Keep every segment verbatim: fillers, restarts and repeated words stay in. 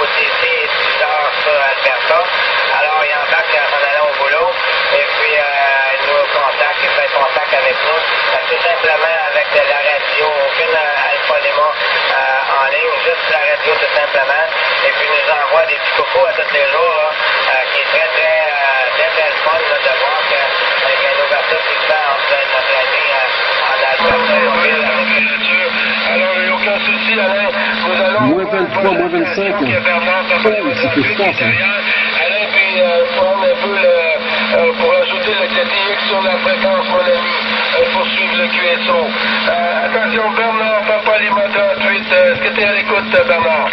côté ici, dix heures sur Alberta. Alors, il embarque en s'en allant au boulot, et puis euh, il nous contacte, il fait contact avec nous, euh, tout simplement avec de la radio, aucune euh, alpha-léma euh, en ligne, juste la radio tout simplement, et puis il nous envoie des petits cocos à tous les jours, là, euh, qui est très, très, euh, très, très le fun là, de voir que avec une ouverture qui se fait entre notre ami euh, en Alberta et au ville. Alors, il n'y a aucun souci, Alain, nous allons... Moins vingt-trois, moins vingt-cinq. Oh, c'était fort, ça. Alain, puis euh, prendre un peu le, euh, pour ajouter le K T X sur la fréquence, mon ami, euh, pour suivre le Q S O. Euh, attention, Bernard, Papa Lima trente-huit, euh, est-ce que tu es à l'écoute, Bernard?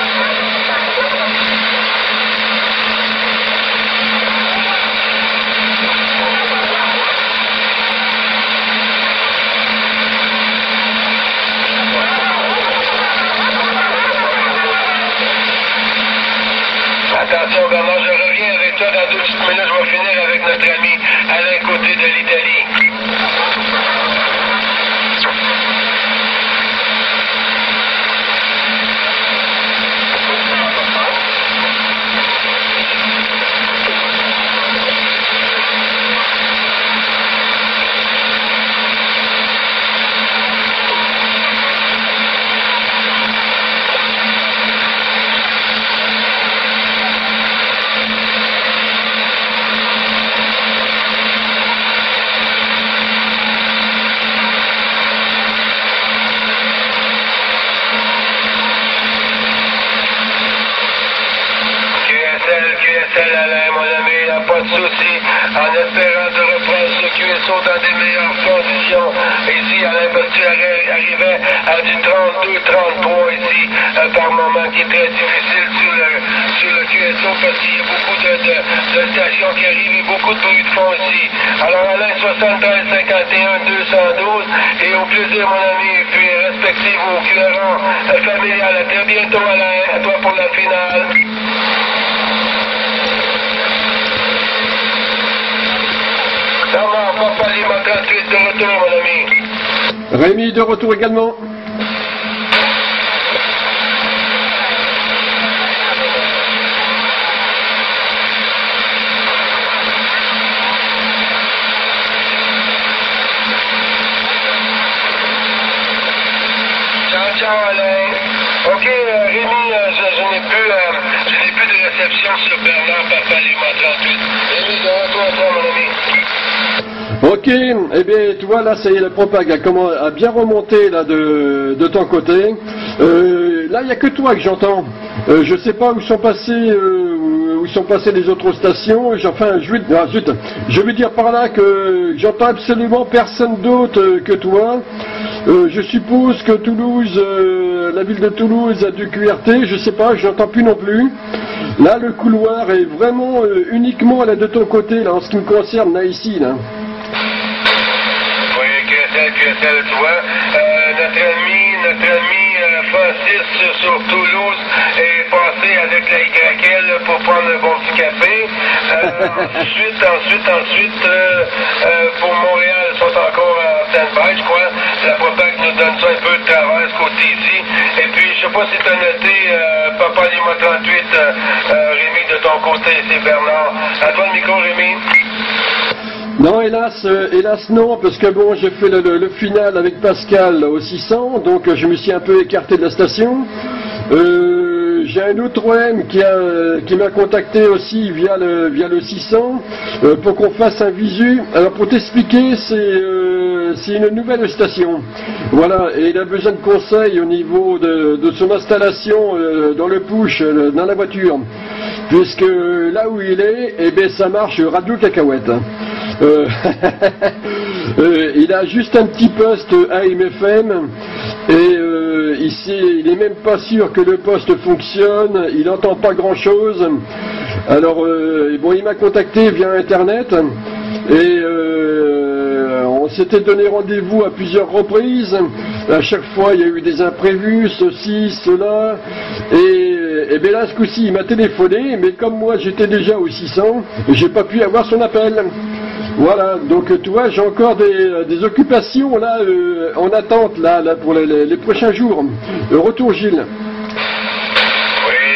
Attention Bernard, je reviens avec toi dans deux petites minutes, je vais finir avec notre ami Alain côté de l'Italie. Pas de souci, en espérant de reprendre ce Q S O dans des meilleures conditions. Ici, Alain, parce que tu arrivais à du trente-deux trente-trois ici, euh, par moment, qui est très difficile sur le, sur le Q S O, parce qu'il y a beaucoup de, de, de stations qui arrivent et beaucoup de bruit de fond ici. Alors, Alain, soixante-treize cinquante et un deux cent douze, et au plaisir, mon ami, et puis respectez vos couleurs euh, familiales. À très bientôt, Alain, à toi pour la finale. Bernard, Papa Lima trente-huit de retour, mon ami. Rémi de retour également. Ciao, ciao, Alain. Ok, euh, Rémi, euh, je, je n'ai plus, euh, je n'ai plus de réception sur Bernard, Papa Lima trente-huit. Rémi, de retour à toi, mon ami. Ok, eh bien, tu vois, là, ça y est, la propague a, comment, a bien remonté, là, de, de ton côté. Euh, là, il n'y a que toi que j'entends. Euh, je sais pas où sont passés, euh, où sont passées les autres stations. Enfin, je vais, ah, zut, je veux dire par là que j'entends absolument personne d'autre que toi. Euh, je suppose que Toulouse, euh, la ville de Toulouse a du Q R T, je sais pas, je n'entends plus non plus. Là, le couloir est vraiment euh, uniquement là de ton côté, là, en ce qui me concerne, là, ici, là. Q S L, Q S L, tu vois, euh, notre ami, notre ami euh, Francis sur Toulouse est passé avec la Y L pour prendre un bon petit café. Euh, ensuite, ensuite, ensuite, euh, euh, pour Montréal, ils sont encore en stand-by, je crois. La propague nous donne ça un peu de travers, ce côté ici. Et puis, je sais pas si tu as noté, euh, Papa Lima trente-huit, euh, euh, Rémi, de ton côté, c'est Bernard. À toi le micro, Rémi. Non, hélas, euh, hélas non, parce que bon, j'ai fait le, le, le final avec Pascal au six cents, donc euh, je me suis un peu écarté de la station. Euh, j'ai un autre O M qui a, qui m'a contacté aussi via le, via le six cents euh, pour qu'on fasse un visu. Alors pour t'expliquer, c'est euh, c'est une nouvelle station. Voilà, et il a besoin de conseils au niveau de, de son installation euh, dans le push, euh, dans la voiture. Puisque là où il est, eh bien ça marche radio cacahuète. Euh, euh, il a juste un petit poste A M F M et euh, ici il est même pas sûr que le poste fonctionne, il n'entend pas grand chose. Alors euh, bon, il m'a contacté via internet et euh, on s'était donné rendez-vous à plusieurs reprises. À chaque fois il y a eu des imprévus, ceci, cela, et, et bien là ce coup-ci il m'a téléphoné, mais comme moi j'étais déjà au six cents, j'ai pas pu avoir son appel. Voilà, donc tu vois, j'ai encore des, des occupations là euh, en attente là, là pour les, les, les prochains jours. Euh, retour Gilles. Oui, Q S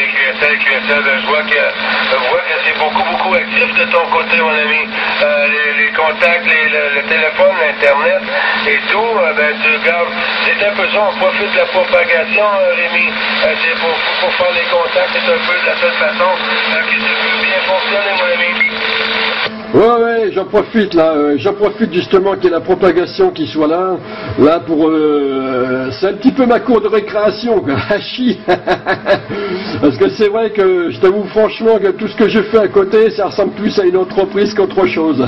S Q S L, je vois que, je vois que c'est beaucoup, beaucoup actif de ton côté, mon ami. Euh, les, les contacts, les, le, le téléphone, l'Internet et tout, euh, ben, tu regardes, c'est un peu ça, on profite de la propagation, euh, Rémi. Euh, c'est pour, pour faire les contacts, c'est un peu de la seule façon euh, que ça peut bien fonctionner, mon ami. Ouais, ouais, j'en profite là, euh, j'en profite justement qu'il y ait la propagation qui soit là, là pour, euh, c'est un petit peu ma cour de récréation, quoi, hachi. Parce que c'est vrai que je t'avoue franchement que tout ce que je fais à côté, ça ressemble plus à une entreprise qu'autre chose.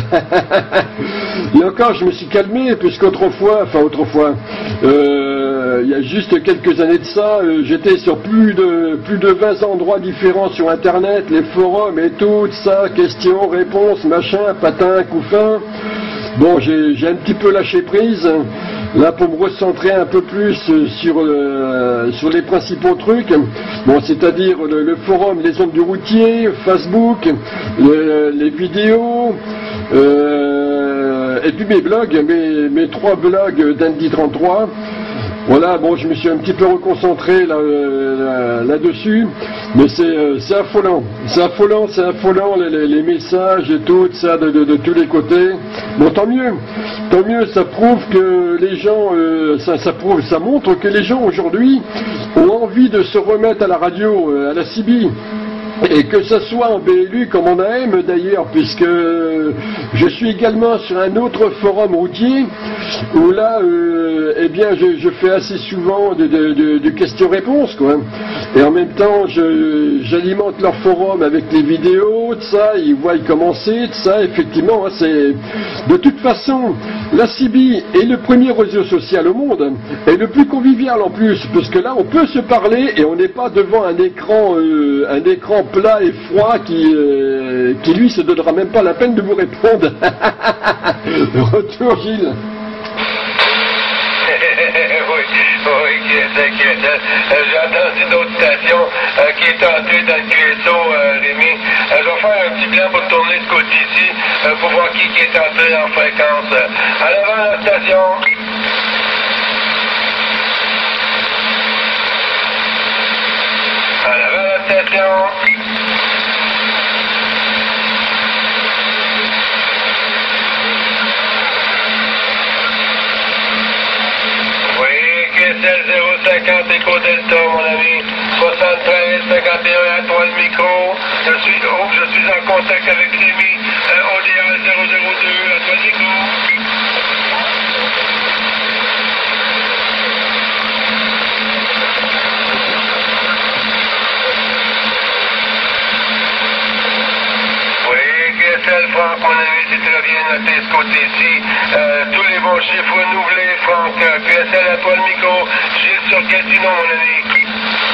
Et encore, je me suis calmé, puisqu'autrefois, enfin autrefois, euh, il y a juste quelques années de ça, euh, j'étais sur plus de plus de vingt endroits différents sur Internet, les forums et tout, ça, questions, réponses, machin, patin, couffin. Bon, j'ai un petit peu lâché prise, là pour me recentrer un peu plus sur, euh, sur les principaux trucs, bon, c'est-à-dire le, le forum, les ondes du routier, Facebook, le, les vidéos, euh, et puis mes blogs, mes, mes trois blogs d'Andy trente-trois. Voilà, bon, je me suis un petit peu reconcentré là, là, là-dessus, mais c'est euh, c'est affolant, c'est affolant, c'est affolant, les, les, les messages et tout, ça, de, de, de tous les côtés. Bon, tant mieux, tant mieux, ça prouve que les gens, euh, ça, ça prouve, ça montre que les gens aujourd'hui ont envie de se remettre à la radio, euh, à la C B. Et que ce soit en B L U comme en A M d'ailleurs, puisque je suis également sur un autre forum routier, où là, euh, eh bien, je, je fais assez souvent de, de, de, de questions-réponses, quoi. Et en même temps, j'alimente leur forum avec les vidéos, de ça, ils voient commencer, de ça, effectivement, hein, c'est... De toute façon, la C B est le premier réseau social au monde, et le plus convivial en plus, parce que là, on peut se parler, et on n'est pas devant un écran, euh, un écran plat et froid qui, euh, qui lui se donnera même pas la peine de vous répondre. Retour Gilles. oui, oui, c'est que j'ai entendu d'autres stations euh, qui est entrée dans le Q S O, euh, Rémi. Euh, je vais faire un petit blanc pour tourner ce côté-ci euh, pour voir qui, qui est entré en fréquence. En avant la station. En avant la station. zéro cinquante Éco Delta, mon ami. soixante-treize cinquante et un, à toi le micro. Je suis, oh, je suis en contact avec Rémi. Euh, O D A zéro zéro deux, à toi le micro. Franck, mon ami, c'est très bien noté ce côté-ci. Euh, tous les bons chiffres renouvelés, Franck. Q S L, à toi le micro. Gilles sur Casino, mon ami.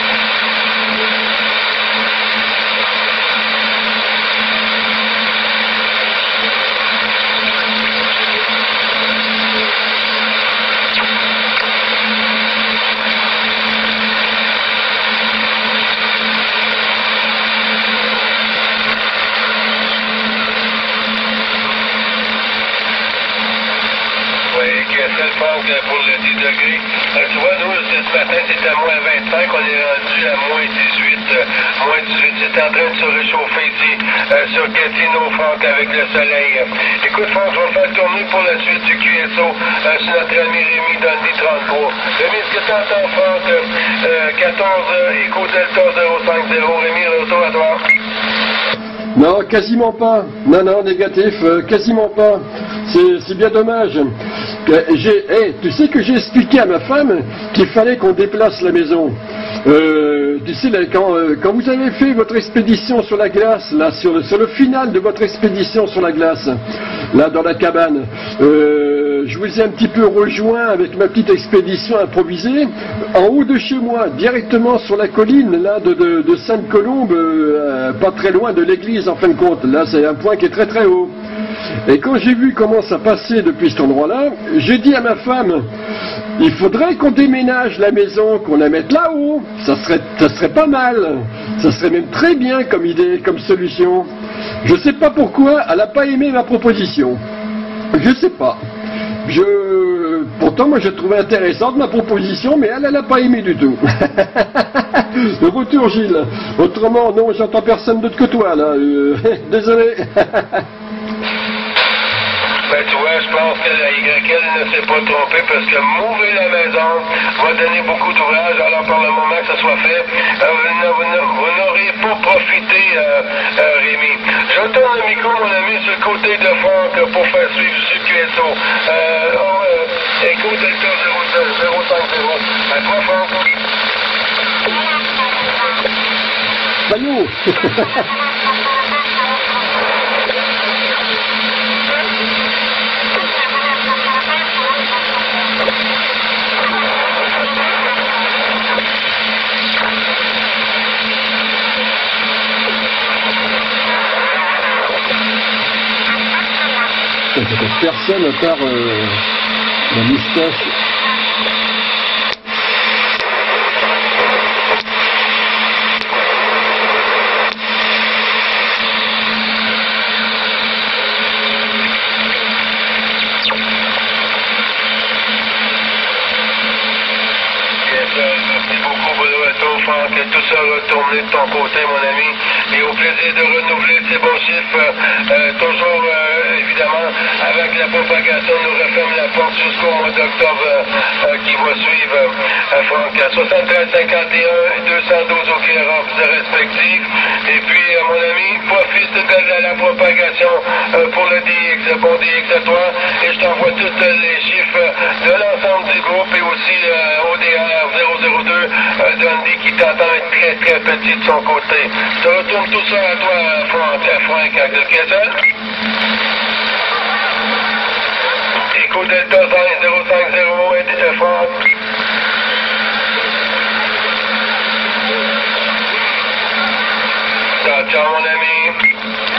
Pour le dix degrés. Euh, tu vois, nous, ce matin, c'était à moins vingt-cinq, on est rendu à moins dix-huit. Euh, moins dix-huit, c'est en train de se réchauffer ici, euh, sur Gatineau, Franck, avec le soleil. Euh, écoute, Franck, je vais faire tourner pour la suite du Q S O euh, sur notre ami Rémi dans le trente-trois. Rémi, est-ce que tu entends, Franck? Euh, quatorze euh, Éco Delta zéro cinq zéro. Rémi, retour à toi. Non, quasiment pas. Non, non, négatif, euh, quasiment pas. C'est bien dommage. Hey, tu sais que j'ai expliqué à ma femme qu'il fallait qu'on déplace la maison. Euh, tu sais, là, quand, euh, quand vous avez fait votre expédition sur la glace, là, sur le, sur le final de votre expédition sur la glace, là, dans la cabane, euh, je vous ai un petit peu rejoint avec ma petite expédition improvisée, en haut de chez moi, directement sur la colline, là, de, de, de Sainte-Colombe, euh, pas très loin de l'église, en fin de compte. Là, c'est un point qui est très très haut. Et quand j'ai vu comment ça passait depuis cet endroit-là, j'ai dit à ma femme, il faudrait qu'on déménage la maison, qu'on la mette là-haut. Ça serait, ça serait pas mal. Ça serait même très bien comme idée, comme solution. Je sais pas pourquoi, elle n'a pas aimé ma proposition. Je sais pas. Je, pourtant, moi, j'ai trouvé intéressante ma proposition, mais elle, elle n'a pas aimé du tout. Le retour, Gilles. Autrement, non, j'entends personne d'autre que toi, là. Euh, désolé. Ben, tu vois, je pense que la Y L ne s'est pas trompée parce que m'ouvrir la maison va donner beaucoup d'ouvrages. Alors, par le moment que ça soit fait, euh, vous n'aurez pas profité, euh, euh, Rémi. Je tourne le micro, mon ami, sur le côté de Franck pour faire suivre ce Q S O. Euh, oh, euh, écho Delta zéro cinq zéro. À toi, Franck. Bayou. Personne à part euh, la moustache. Merci beaucoup pour le retour, Franck. Tout ça retourné de ton côté, mon ami. Et au plaisir de renouveler ces bons chiffres. Euh, toujours, euh, évidemment, avec la propagation, nous referme la porte jusqu'au mois d'octobre euh, euh, qui va suivre, euh, Franck. soixante-treize cinquante et un, deux cent douze au clearance respectifs. Et puis, euh, mon ami, profite de la, la propagation euh, pour le D X. Bon D X à toi. Et je t'envoie tous les chiffres de l'ensemble du groupe et aussi euh, O D R zéro zéro deux, euh, Dundee qui t'entend être très très petit de son côté. Je te retourne tout ça à toi, Franck, Franck, avec le Q S L. Écho Delta zéro cinq zéro, et Franck. Ciao, ciao, mon ami.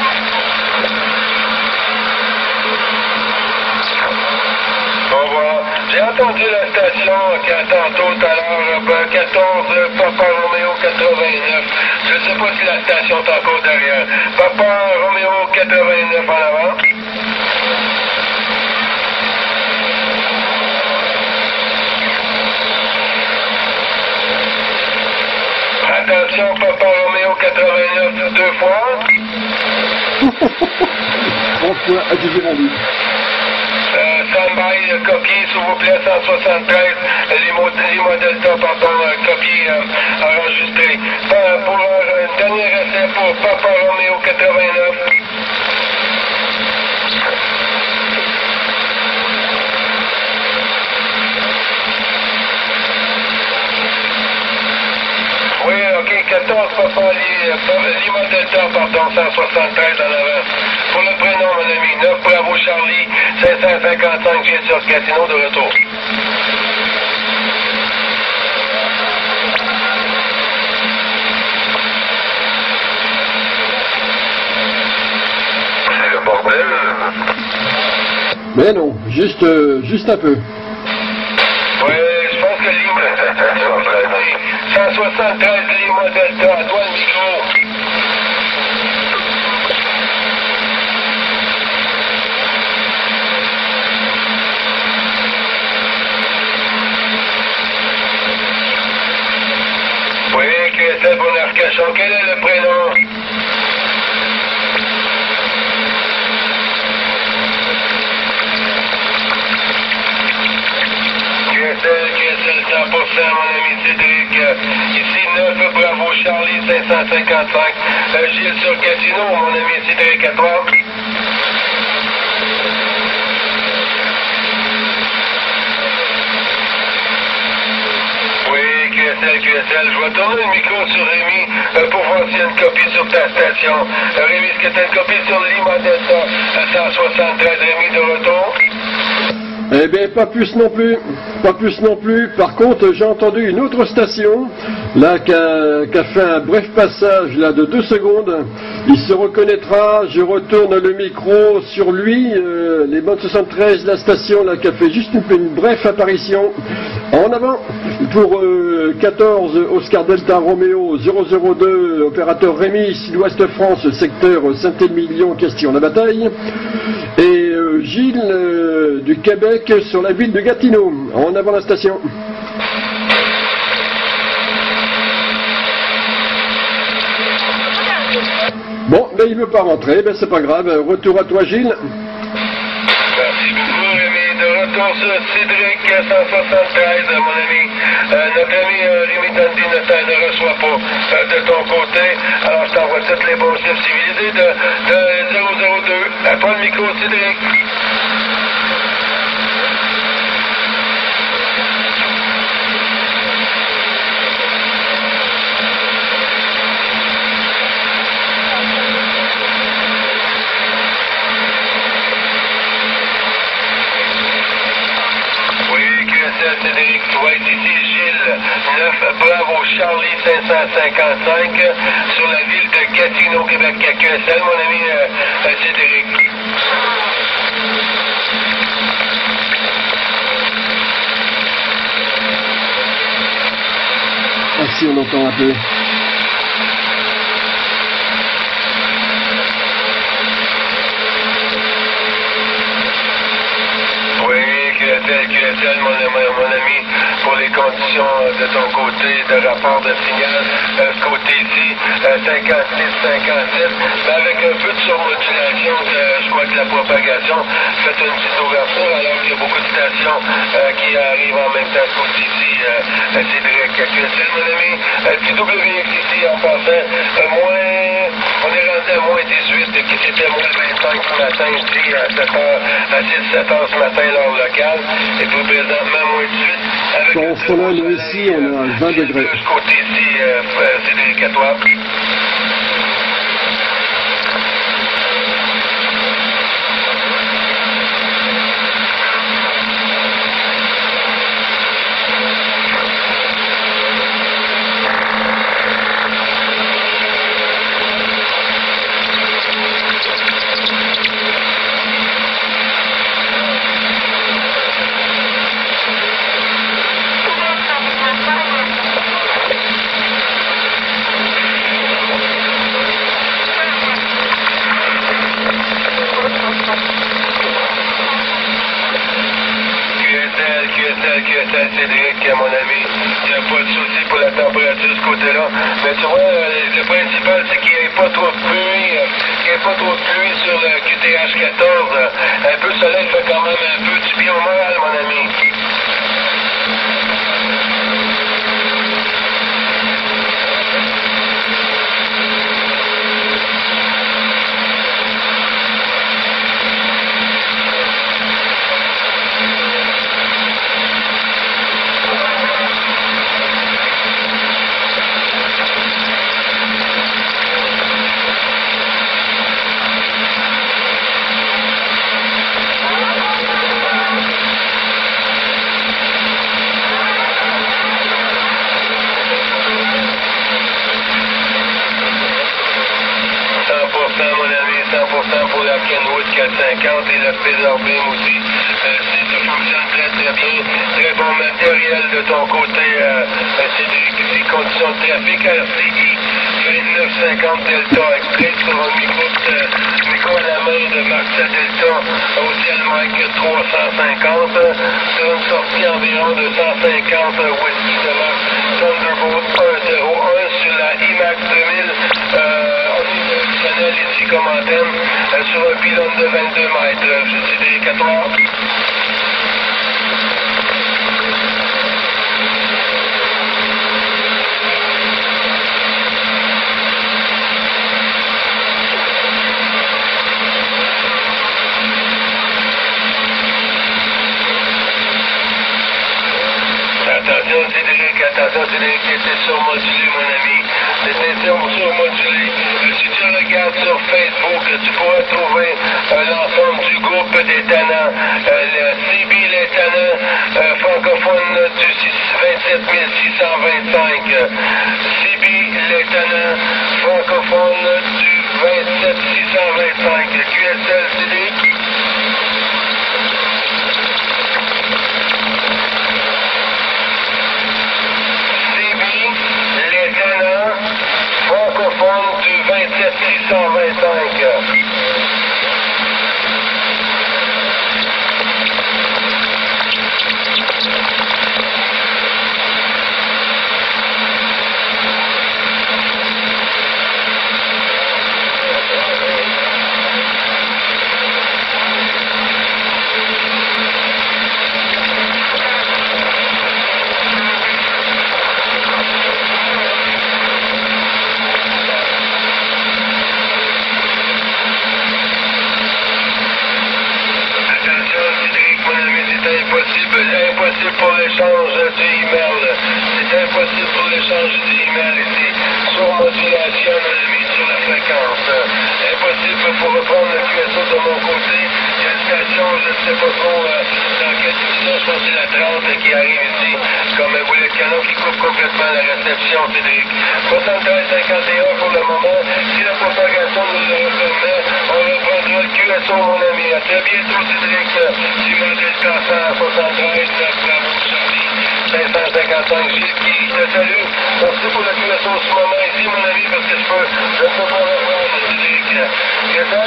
Au revoir. J'ai entendu la station qui a tantôt tout à l'heure, ben, quatorze, Papa Roméo quatre-vingt-neuf. Je ne sais pas si la station est encore derrière. Papa Roméo quatre-vingt-neuf en avant. Attention, Papa Roméo quatre-vingt-neuf, deux fois. Trois fois, à dix rendu. Euh, Stand-by, copie, s'il vous plaît, cent soixante-treize, Limo, Limo Delta, pardon, euh, copie euh, enregistrée. Euh, pour euh, un dernier essai pour Papa Roméo quatre-vingt-neuf. Oui, ok, quatorze, Papa Limo Delta, pardon, cent soixante-treize en avant. Pour le prénom, mon ami, neuf Bravo Charlie, cinq cent cinquante-cinq, j'ai sur Gatineau de retour. C'est le bordel. Mais non, juste, euh, juste un peu. Oui, je pense que Limo... cent soixante-treize, Limo Delta, à toi le micro. Oui, Q S L pour Arcachon, quel est le prénom? Q S L, Q S L cent pour cent, mon ami Cédric. Ici neuf Bravo Charlie cinq cent cinquante-cinq. Euh, Gilles sur Gatineau, mon ami Cédric, à toi. Q S L, Q S L, je vais tourner le micro sur Rémi euh, pour voir s'il y a une copie sur ta station. Euh, Rémi, est-ce que tu as une copie sur Lima Delta cent soixante-treize, Rémi, de retour? Eh bien, pas plus non plus. Pas plus non plus. Par contre, j'ai entendu une autre station, là, qui a, qui a fait un bref passage, là, de deux secondes. Il se reconnaîtra. Je retourne le micro sur lui. Euh, les bandes soixante-treize, la station, là, qui a fait juste une, une brève apparition. En avant, pour euh, quatorze, Oscar Delta Roméo zéro zéro deux, opérateur Rémi, Sud-Ouest France, secteur Saint-Émilion, question de la bataille. Et euh, Gilles euh, du Québec sur la ville de Gatineau. En avant la station. Bon, ben il veut pas rentrer, ben c'est pas grave. Retour à toi, Gilles. Merci beaucoup, Rémi. De retour sur Cédric cent soixante-treize, mon ami. Euh, notre ami euh, Rémi Tandy ne, ne reçoit pas euh, de ton côté. Alors, je t'envoie toutes les bons chiffres civilisés de, de zéro zéro deux. À toi le micro, Cédric. Cédric, Dwight, ici Gilles, neuf Bravo Charlie cinq cent cinquante-cinq sur la ville de Gatineau, Québec, à Q S L, mon ami euh, Cédric. Merci, on entend un peu. Q S L, Q S L, mon, mon ami, pour les conditions de ton côté de rapport de signal, euh, ce côté ici, euh, cinquante-six cinquante-six, mais avec un peu de surmodulation, euh, je crois que la propagation fait une petite ouverture, alors qu'il y a beaucoup de stations euh, qui arrivent en même temps, ce côté ici, euh, Cédric, Q S L, mon ami, euh, T W X ici, en passant, euh, moins, on est rendu à moins dix-huit, qui c'était moins vingt-cinq ce matin, ici, à sept heures, à six sept heures ce matin, l'heure locale. Et puis présentement, moins dix-huit. Avec quand on se promène ici, on est à vingt degrés. De ce côté ici, euh, Cédric, à toi. Cédric, mon ami, il n'y a pas de souci pour la température de ce côté-là. Mais tu vois, le principal, c'est qu'il n'y ait pas trop de pluie, qu'il n'y ait pas trop de pluie sur le Q T H quatorze. Un peu de soleil fait quand même un peu du bien au moral, mon ami. Pour la Kenwood quatre cent cinquante et la Pézarbine aussi. Euh, ça fonctionne très très bien. Très bon matériel de ton côté. Euh, Cédric, ici, conditions de trafic R C I vingt-neuf cinquante Delta Express sur un micro, euh, micro à la main de Marca Delta au ciel Mike trois cent cinquante sur une sortie environ de cent cinquante Whisky de marque Thunderbolt un zéro un sur la I MAX deux mille. Euh, ici comme antenne euh, sur un pylône de vingt-deux mètres. Je suis Cédric à toi. Attention Cédric, attention Cédric, c'était surmodulé mon ami. C'était surmodulé. Si tu regardes sur Facebook, tu pourras trouver euh, l'ensemble du groupe des tannants. Euh, le C B Les Tannants euh, francophone du vingt-sept mille six cent vingt-cinq. C B Les Tannants francophone du vingt-sept mille six cent vingt-cinq. Q S L Cédric. Francophone du vingt-sept mille six cent vingt-cinq. impossible pour l'échange du email. C'est impossible pour l'échange du email ici. Sur modulation, on a mis sur la fréquence. Impossible pour reprendre le Q S O de mon côté. Il y a une station, je ne sais pas trop euh, dans quelle position, je pense que c'est la trente qui arrive ici. Comme un boulet de canon qui coupe complètement la réception, Cédric. soixante-treize cinquante et un pour le moment. Si la propagation nous le permet, on reprendra le Q S O, mon ami. À très bientôt, Cédric. Du modèle quatre cent soixante-treize, bravo, Charlie. cinq cent cinquante-cinq, Gilles qui te salue. Merci pour le Q S O en ce moment ici, mon ami, parce que je peux, je peux pas reprendre, Cédric. Qu'est-ce que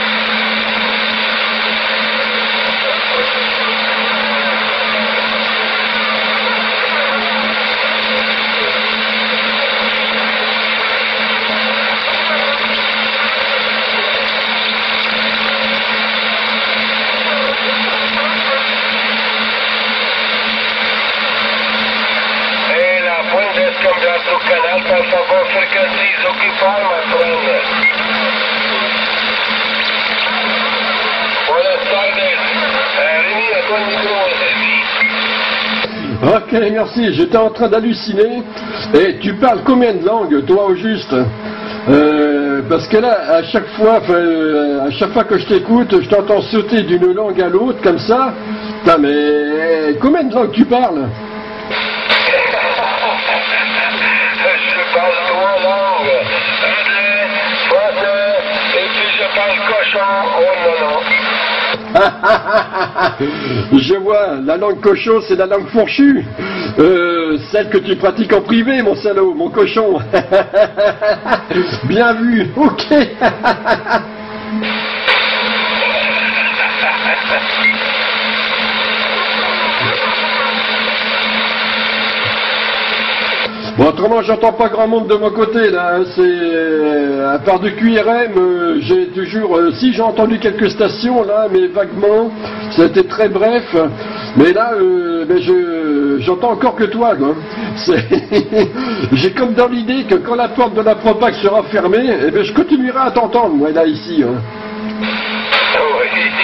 comme dans le canal, par favor, fréquentise, occupar, ma friend. Buenas tardes. Euh, Rémi, à toi le micro, Rémi. Ok, merci. J'étais en train d'halluciner. Et tu parles combien de langues, toi, au juste? euh, Parce que là, à chaque fois, euh, à chaque fois que je t'écoute, je t'entends sauter d'une langue à l'autre, comme ça. Putain, mais combien de langues tu parles? Je parle trois langues, anglais, français, et puis je parle cochon, oh non non. Je vois, la langue cochon, c'est la langue fourchue. Euh, celle que tu pratiques en privé, mon salaud, mon cochon. Bien vu, ok. Bon, autrement, j'entends pas grand monde de mon côté, là. C'est, à part du Q R M, euh, j'ai toujours, euh, si j'ai entendu quelques stations, là, mais vaguement, ça a été très bref. Mais là, euh, ben je, j'entends encore que toi, quoi. C'est, j'ai comme dans l'idée que quand la porte de la Propac sera fermée, eh ben, je continuerai à t'entendre, moi, là, ici, hein. Oui,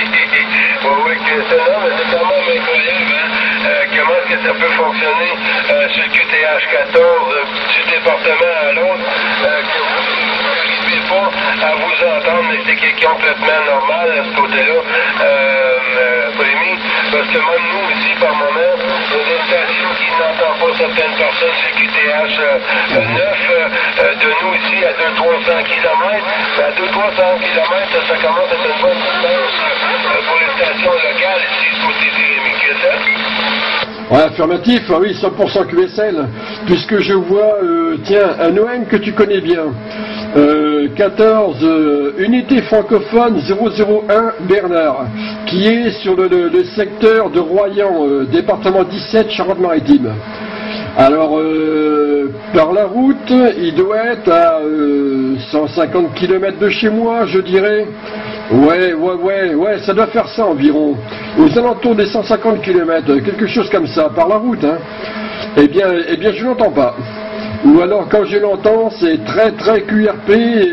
oui, que c'est là, mais c'est quand même incroyable, hein. Euh, comment est-ce que ça peut fonctionner euh, sur le Q T H quatorze, euh, du département à l'autre, euh, que vous n'arrivez pas à vous entendre, mais c'est qui est complètement normal à ce côté-là, euh, euh, Rémi, parce que même nous ici, par moment, il y a des stations qui n'entendent pas certaines personnes sur le Q T H neuf, euh, euh, de nous ici à deux cents à trois cents kilomètres, à deux cents à trois cents kilomètres, ça, ça commence à être une bonne distance euh, pour les stations locales ici, ce côté-ci, Rémi, qu'est-ce que c'est? Ouais, affirmatif, ah oui, cent pour cent Q S L, puisque je vois, euh, tiens, un O M que tu connais bien, euh, quatorze, euh, unité francophone zéro zéro un Bernard, qui est sur le, le, le secteur de Royan, euh, département dix-sept, Charente-Maritime. Alors, euh, par la route, il doit être à euh, cent cinquante kilomètres de chez moi, je dirais. Ouais, ouais, ouais, ouais, ça doit faire ça environ. Aux alentours des cent cinquante kilomètres, quelque chose comme ça, par la route, hein. Eh bien, eh bien, je l'entends pas. Ou alors, quand je l'entends, c'est très, très Q R P et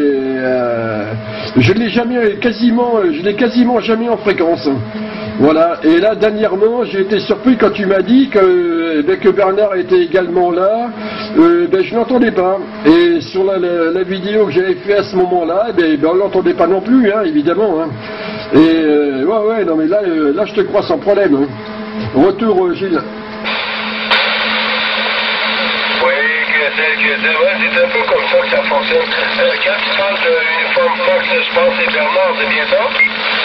euh, je l'ai jamais, quasiment, je l'ai quasiment jamais en fréquence. Voilà. Et là, dernièrement, j'ai été surpris quand tu m'as dit que, ben, que Bernard était également là. Euh, ben, je l'entendais pas. Et sur la, la, la vidéo que j'avais fait à ce moment-là, ben, ben, on l'entendait pas non plus, hein, évidemment. Hein. Et euh, ouais, ouais, non mais là, euh, là, je te crois sans problème. Hein. Retour, euh, Gilles. C'est un peu comme ça que ça fonctionne. Euh, quand tu parles de l'uniforme Fox, je pense que c'est Bernard, c'est bien ça?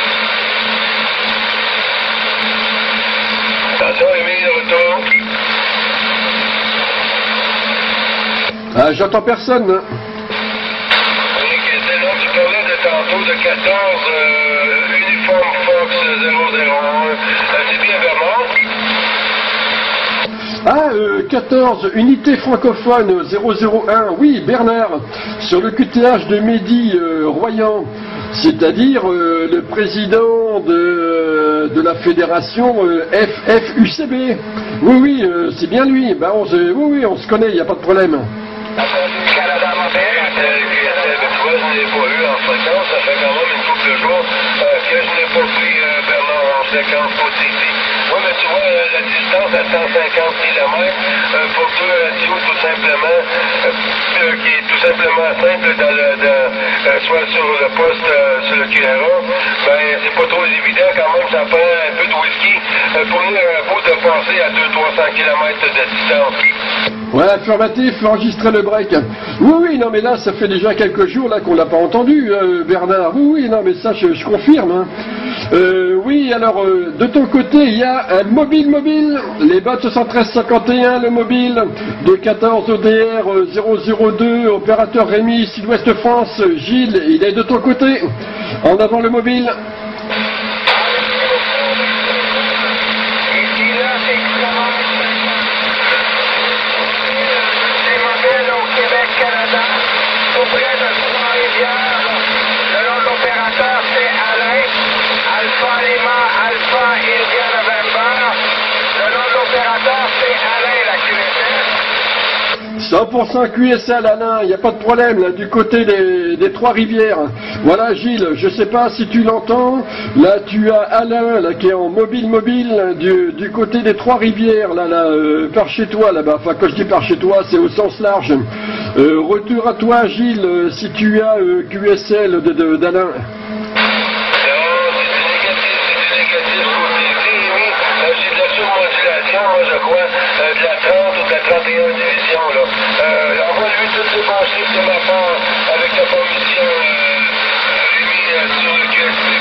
Attention, Rémi, de retour. Ah, j'entends personne. Hein. Oui, c'est là, tu parlais de tantôt de quatorze, euh, uniforme Fox zéro zéro un. Euh, c'est bien Bernard? Ah, euh, quatorze, unité francophone zéro zéro un, oui, Bernard, sur le Q T H de Mehdi euh, Royan, c'est-à-dire euh, le président de, de la fédération euh, F F U C B. Oui, oui, euh, c'est bien lui, bah, on se, oui, oui, on se connaît, il n'y a pas de problème. Canada Montréal, tu vois, je n'ai pas eu en fréquence, ça fait quand même une couple de jours euh, que je n'ai pas pris euh, Bernard en fréquence aussi ici. Oui, mais tu vois, euh, la distance à cent cinquante kilomètres euh, pour deux radios, tout simplement, euh, euh, qui est tout simplement simple, dans le, dans, euh, soit sur le poste, euh, sur le Q R A, ben, c'est pas trop évident quand même, ça prend un peu de whisky euh, pour nous, un bout de passer à deux cents à trois cents kilomètres de distance. Ouais, affirmatif, enregistrer le break. Oui, oui, non, mais là, ça fait déjà quelques jours là qu'on l'a pas entendu, euh, Bernard. Oui, oui, non, mais ça, je, je confirme. Hein. Euh, oui, alors, euh, de ton côté, il y a un mobile mobile, les B A T soixante-treize cinquante et un, le mobile, de quatorze O D R zéro zéro deux, opérateur Rémi, Sud-Ouest France, Gilles, il est de ton côté. En avant le mobile. cent pour cent Q S L, Alain, il n'y a pas de problème, là, du côté des, des Trois-Rivières. Voilà, Gilles, je ne sais pas si tu l'entends, là, tu as Alain, là, qui est en mobile-mobile, du, du côté des Trois-Rivières, là, là, euh, par chez toi, là-bas. Enfin, quand je dis par chez toi, c'est au sens large. Euh, retour à toi, Gilles, euh, si tu as euh, Q S L de, de, d'Alain. Moi, je crois, euh, de la trente ou de la trente et un division, là. Euh, envoie-lui toutes ces bons chiffres de ma part avec la permission euh, Rémi euh, sur le Q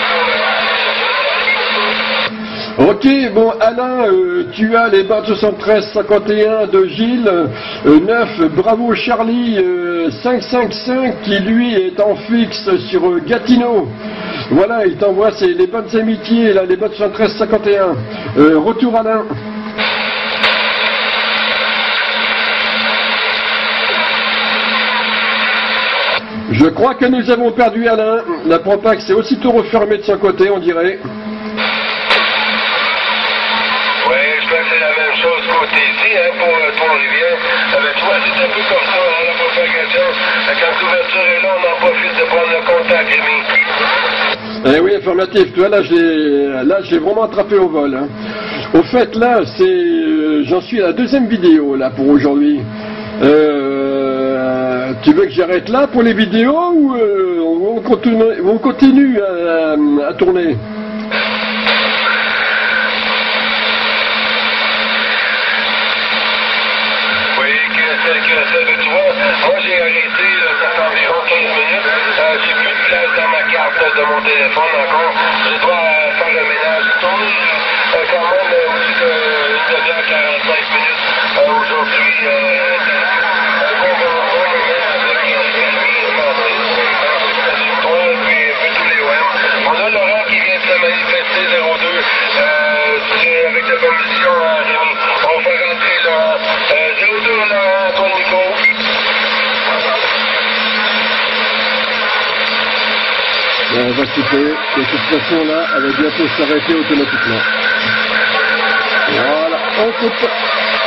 S P pour le... Ok, bon, Alain, euh, tu as les B A T soixante-treize cinquante et un de Gilles, euh, neuf, Bravo Charlie, euh, cinq cent cinquante-cinq, qui lui est en fixe sur euh, Gatineau. Voilà, il t'envoie ses, les bonnes amitiés, là, les B A T soixante-treize cinquante et un. Euh, retour Alain. Je crois que nous avons perdu Alain. La Propac s'est aussitôt refermée de son côté, on dirait. Oui, je crois que c'est la même chose côté ici, hein, pour euh, Trois-Rivières. Avec toi, c'est un peu comme ça, hein, la propagation. Quand l'ouverture est là, on en profite de prendre le contact, Rémi. Eh oui, affirmatif. Toi, là, je l'ai, là, je l'ai vraiment attrapé au vol. Hein. Au fait, là, c'est, euh, j'en suis à la deuxième vidéo, là, pour aujourd'hui. Euh, tu veux que j'arrête là pour les vidéos ou euh, on continue, on continue à, à tourner? Oui, que c'est que c'est, tu vois, moi j'ai arrêté, là, ça fait environ quinze minutes. Euh, j'ai plus de place dans ma carte de mon téléphone encore. Je dois euh, faire le ménage. Je tourne euh, quand même euh, au-dessus de une demi-heure, quarante-cinq minutes euh, aujourd'hui. Euh, On a Laurent qui vient de se manifester zéro deux euh, avec la commission à Rémi. On va faire rentrer Laurent. Euh, zéro deux, Laurent, toi Nico. Bon, on va couper. De toute façon, là, elle va bientôt s'arrêter automatiquement. Voilà, on coupe.